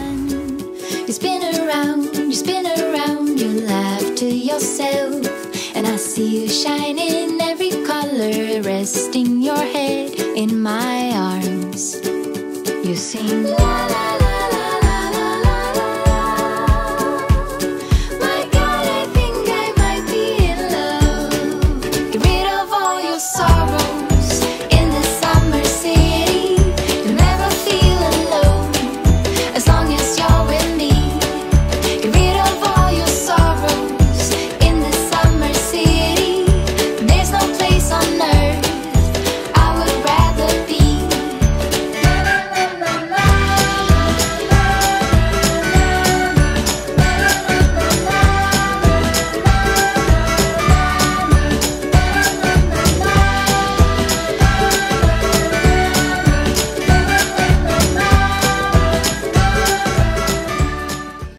sun. You spin around, you laugh to yourself, and I see you shine in every color, resting your head in my arms. You sing la la la.